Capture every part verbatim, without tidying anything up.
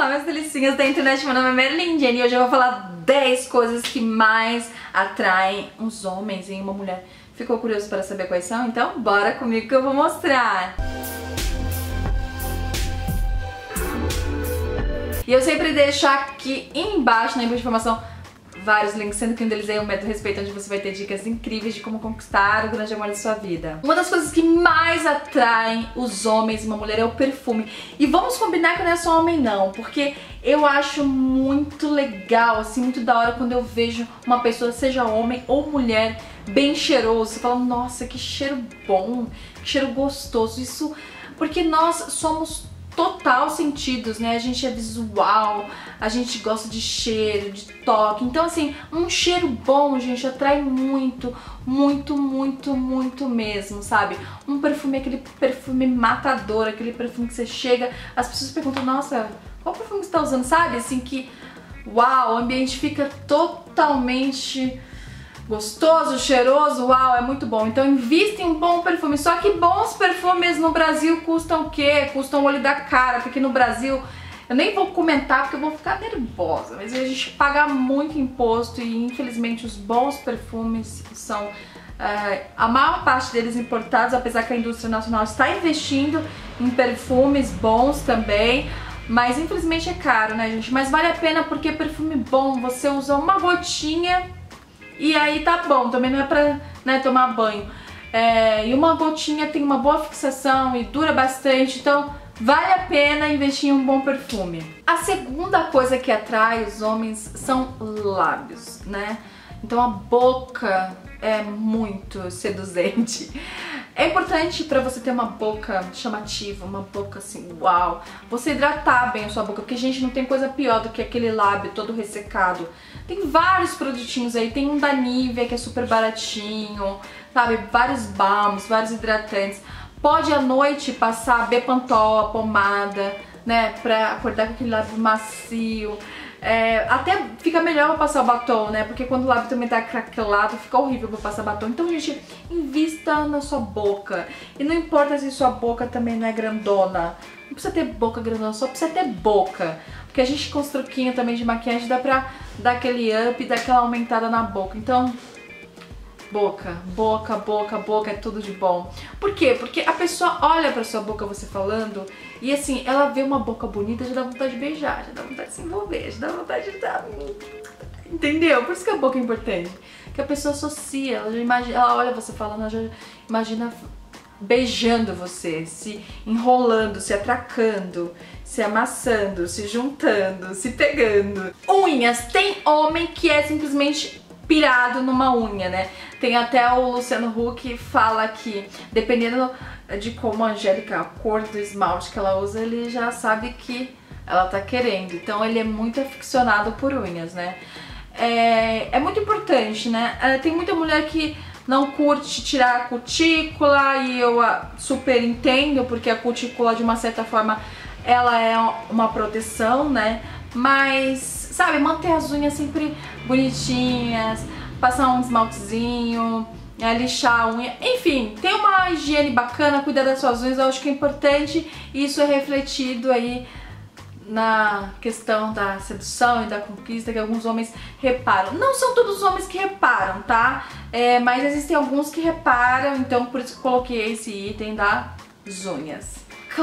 Olá, minhas delicinhas da internet, meu nome é Marilyn Jenny e hoje eu vou falar dez coisas que mais atraem os homens em uma mulher. Ficou curioso para saber quais são? Então bora comigo que eu vou mostrar! E eu sempre deixo aqui embaixo na informação vários links, sendo que um deles é o Método Respeito, onde você vai ter dicas incríveis de como conquistar o grande amor da sua vida. Uma das coisas que mais atraem os homens em uma mulher é o perfume. E vamos combinar que não é só homem não, porque eu acho muito legal, assim, muito da hora quando eu vejo uma pessoa, seja homem ou mulher, bem cheiroso. Você fala, nossa, que cheiro bom, que cheiro gostoso. Isso porque nós somos total sentidos, né? A gente é visual, a gente gosta de cheiro, de toque. Então, assim, um cheiro bom, gente, atrai muito, muito, muito, muito mesmo, sabe? Um perfume, aquele perfume matador, aquele perfume que você chega, as pessoas perguntam, nossa, qual perfume você tá usando? Sabe? Assim que, uau, o ambiente fica totalmente gostoso, cheiroso, uau, é muito bom. Então invista em um bom perfume. Só que bons perfumes no Brasil custam o quê? Custam o olho da cara, porque no Brasil, eu nem vou comentar porque eu vou ficar nervosa, mas a gente paga muito imposto e infelizmente os bons perfumes são, é, a maior parte deles importados, apesar que a indústria nacional está investindo em perfumes bons também. Mas infelizmente é caro, né, gente? Mas vale a pena porque perfume bom, você usa uma gotinha e aí tá bom, também não é pra, né, tomar banho. É, e uma gotinha tem uma boa fixação e dura bastante, então vale a pena investir em um bom perfume. A segunda coisa que atrai os homens são lábios, né? Então a boca é muito seduzente. É importante pra você ter uma boca chamativa, uma boca assim, uau, você hidratar bem a sua boca, porque, gente, não tem coisa pior do que aquele lábio todo ressecado. Tem vários produtinhos aí, tem um da Nivea que é super baratinho, sabe, vários balms, vários hidratantes. Pode à noite passar Bepantol, a pomada, né, pra acordar com aquele lábio macio. É, até fica melhor pra passar o batom, né? Porque quando o lábio também tá craquelado, fica horrível pra passar batom. Então, gente, invista na sua boca. E não importa se sua boca também não é grandona. Não precisa ter boca grandona, só precisa ter boca. Porque a gente com os truquinhos também de maquiagem dá pra dar aquele up, dar aquela aumentada na boca. Então, boca, boca, boca, boca é tudo de bom. Por quê? Porque a pessoa olha pra sua boca você falando e assim, ela vê uma boca bonita, já dá vontade de beijar, já dá vontade de se envolver, já dá vontade de dar... Entendeu? Por isso que a boca é importante. Que a pessoa associa, ela, já imagina, ela olha você falando, ela já imagina beijando você, se enrolando, se atracando, se amassando, se juntando, se pegando. Unhas. Tem homem que é simplesmente pirado numa unha, né? Tem até o Luciano Huck fala que dependendo de como a Angélica, a cor do esmalte que ela usa, ele já sabe que ela tá querendo. Então ele é muito aficionado por unhas, né? É, é muito importante, né? Tem muita mulher que não curte tirar a cutícula e eu super entendo, porque a cutícula de uma certa forma ela é uma proteção, né? Mas, sabe, manter as unhas sempre bonitinhas, passar um esmaltezinho, é, lixar a unha, enfim, ter uma higiene bacana, cuidar das suas unhas, eu acho que é importante e isso é refletido aí na questão da sedução e da conquista, que alguns homens reparam. Não são todos os homens que reparam, tá? É, mas existem alguns que reparam, então por isso que eu coloquei esse item das unhas.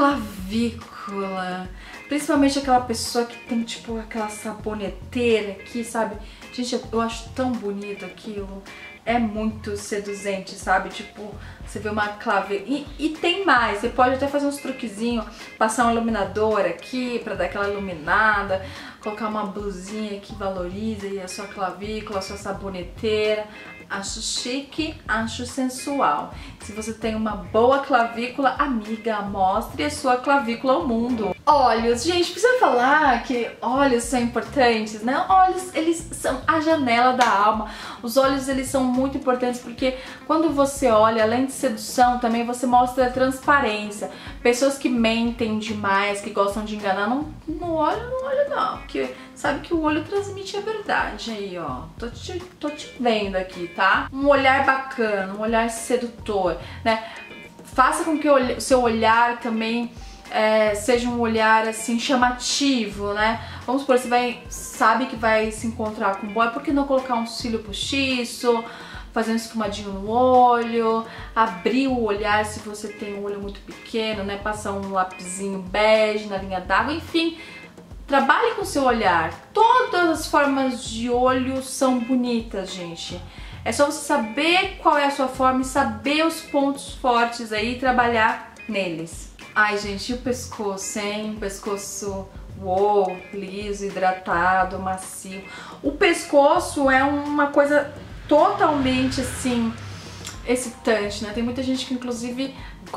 Clavícula. Principalmente aquela pessoa que tem, tipo, aquela saboneteira aqui, sabe? Gente, eu acho tão bonito aquilo. É muito seduzente, sabe? Tipo, você vê uma clave... E, e tem mais, você pode até fazer uns truquezinhos, passar um iluminador aqui pra dar aquela iluminada, colocar uma blusinha que valoriza aí a sua clavícula, a sua saboneteira. Acho chique, acho sensual. Se você tem uma boa clavícula, amiga, mostre a sua clavícula ao mundo. Olhos, gente, precisa falar que olhos são importantes, né? Olhos, eles são a janela da alma. Os olhos, eles são muito importantes porque quando você olha, além de sedução, também você mostra transparência. Pessoas que mentem demais, que gostam de enganar, não, não olha, não olha não, porque sabe que o olho transmite a verdade aí, ó. Tô te, tô te vendo aqui, tá? Um olhar bacana, um olhar sedutor, né? Faça com que o seu olhar também é, seja um olhar assim chamativo, né? Vamos supor, você vai, sabe que vai se encontrar com um boy, por que não colocar um cílio postiço, fazer um esfumadinho no olho, abrir o olhar se você tem um olho muito pequeno, né? Passar um lapisinho bege na linha d'água, enfim. Trabalhe com o seu olhar. Todas as formas de olho são bonitas, gente. É só você saber qual é a sua forma e saber os pontos fortes aí e trabalhar neles. Ai, gente, e o pescoço, hein? O pescoço, uou, liso, hidratado, macio. O pescoço é uma coisa totalmente, assim, excitante, né? Tem muita gente que, inclusive,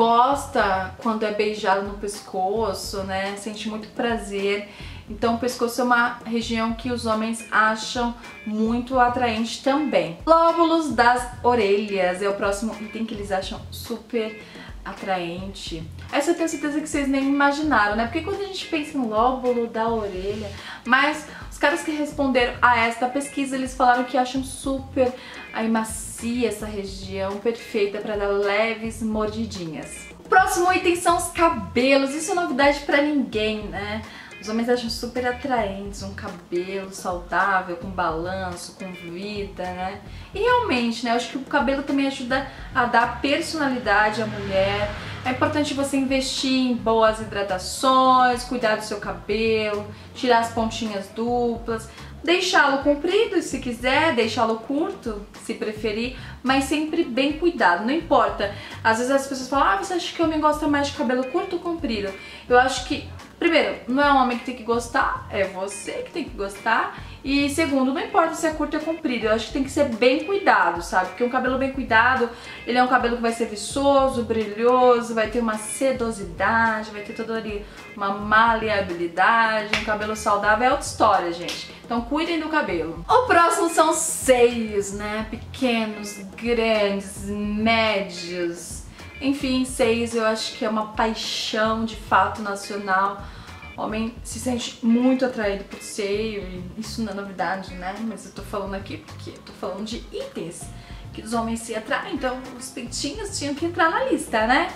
gosta quando é beijado no pescoço, né? Sente muito prazer. Então o pescoço é uma região que os homens acham muito atraente também. Lóbulos das orelhas é o próximo item que eles acham super atraente. Essa eu tenho certeza que vocês nem imaginaram, né? Porque quando a gente pensa no lóbulo da orelha, mas os caras que responderam a esta pesquisa, eles falaram que acham super aí macia essa região, perfeita para dar leves mordidinhas. O próximo item são os cabelos. Isso é novidade pra ninguém, né? Os homens acham super atraentes um cabelo saudável, com balanço, com vida, né? E realmente, né? Eu acho que o cabelo também ajuda a dar personalidade à mulher. É importante você investir em boas hidratações, cuidar do seu cabelo, tirar as pontinhas duplas, deixá-lo comprido se quiser, deixá-lo curto se preferir, mas sempre bem cuidado, não importa. Às vezes as pessoas falam, ah, você acha que o homem gosta mais de cabelo curto ou comprido? Eu acho que, primeiro, não é o homem que tem que gostar, é você que tem que gostar. E segundo, não importa se é curto ou comprido, eu acho que tem que ser bem cuidado, sabe? Porque um cabelo bem cuidado, ele é um cabelo que vai ser viçoso, brilhoso, vai ter uma sedosidade, vai ter toda ali uma maleabilidade. Um cabelo saudável é outra história, gente. Então cuidem do cabelo. O próximo são os seios, né? Pequenos, grandes, médios. Enfim, seios eu acho que é uma paixão de fato nacional. O homem se sente muito atraído por seio, e isso não é novidade, né? Mas eu tô falando aqui porque eu tô falando de itens que os homens se atraem, então os peitinhos tinham que entrar na lista, né?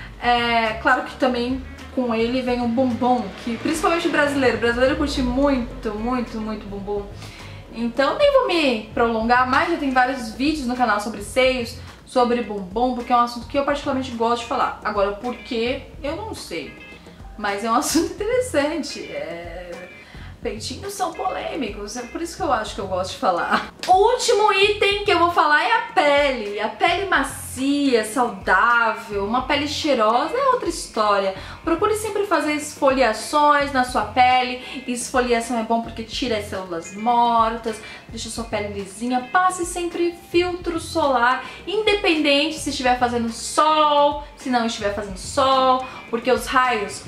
É claro que também com ele vem um bumbum, que principalmente o brasileiro, o brasileiro curte muito, muito, muito bumbum. Então nem vou me prolongar mais, já tem vários vídeos no canal sobre seios, sobre bumbum, porque é um assunto que eu particularmente gosto de falar. Agora, por quê? Eu não sei. Mas é um assunto interessante. É... Peitinhos são polêmicos, é por isso que eu acho que eu gosto de falar. O último item que eu vou falar é a pele. A pele macia, saudável, uma pele cheirosa é outra história. Procure sempre fazer esfoliações na sua pele. Esfoliação é bom porque tira as células mortas, deixa a sua pele lisinha. Passe sempre filtro solar, independente se estiver fazendo sol, se não estiver fazendo sol, porque os raios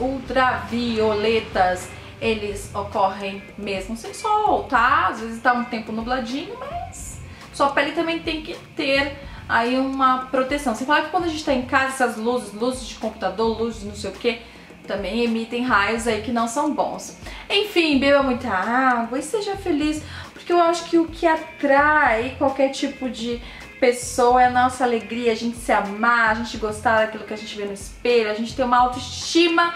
ultravioletas eles ocorrem mesmo sem sol, tá? Às vezes tá um tempo nubladinho, mas sua pele também tem que ter aí uma proteção. Sem falar que quando a gente tá em casa, essas luzes, luzes de computador, luzes de não sei o que, também emitem raios aí que não são bons. Enfim, beba muita água e seja feliz, porque eu acho que o que atrai qualquer tipo de pessoa é a nossa alegria, a gente se amar, a gente gostar daquilo que a gente vê no espelho, a gente ter uma autoestima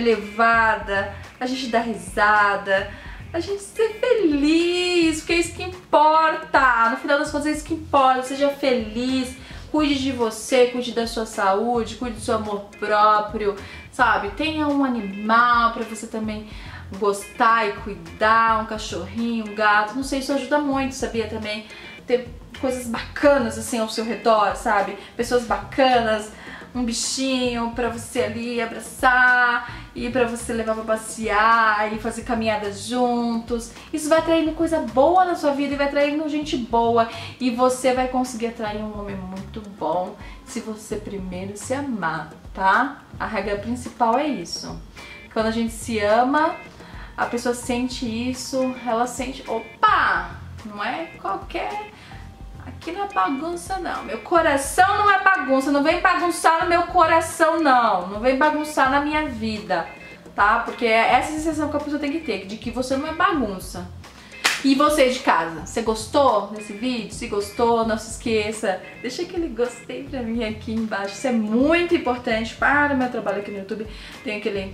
elevada, a gente dar risada, a gente ser feliz, porque é isso que importa. No final das contas é isso que importa. Seja feliz, cuide de você, cuide da sua saúde, cuide do seu amor próprio, sabe? Tenha um animal pra você também gostar e cuidar, um cachorrinho, um gato, não sei, isso ajuda muito, sabia? Também ter coisas bacanas assim ao seu redor, sabe? Pessoas bacanas, um bichinho pra você ali abraçar e pra você levar pra passear e fazer caminhadas juntos. Isso vai atraindo coisa boa na sua vida e vai atraindo gente boa, e você vai conseguir atrair um homem muito bom se você primeiro se amar, tá? A regra principal é isso. Quando a gente se ama, a pessoa sente isso, ela sente, opa, não é qualquer... Aqui não é bagunça não, meu coração não é bagunça, não vem bagunçar no meu coração não, não vem bagunçar na minha vida, tá? Porque é essa sensação que a pessoa tem que ter, de que você não é bagunça. E você de casa, você gostou desse vídeo? Se gostou, não se esqueça, deixa aquele gostei pra mim aqui embaixo. Isso é muito importante para o meu trabalho aqui no YouTube. Tem aquele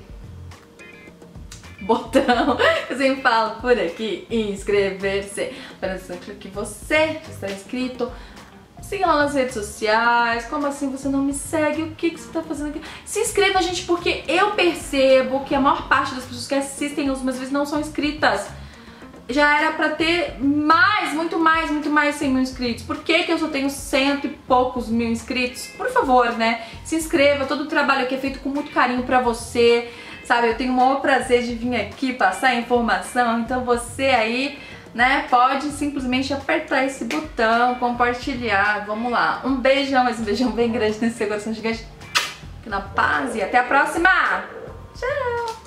botão que eu sempre falo por aqui, inscrever-se. Para que você está inscrito, siga lá nas redes sociais. Como assim você não me segue? O que, que você tá fazendo aqui? Se inscreva, gente, porque eu percebo que a maior parte das pessoas que assistem os meus vídeos não são inscritas. Já era pra ter mais, muito mais, muito mais cem mil inscritos. Por que que eu só tenho cento e poucos mil inscritos? Por favor, né? Se inscreva, todo o trabalho aqui é feito com muito carinho pra você, sabe? Eu tenho o maior prazer de vir aqui passar informação, então você aí, né, pode simplesmente apertar esse botão, compartilhar, vamos lá. Um beijão, mas um beijão bem grande nesse seu coração gigante. Fique na paz e até a próxima! Tchau!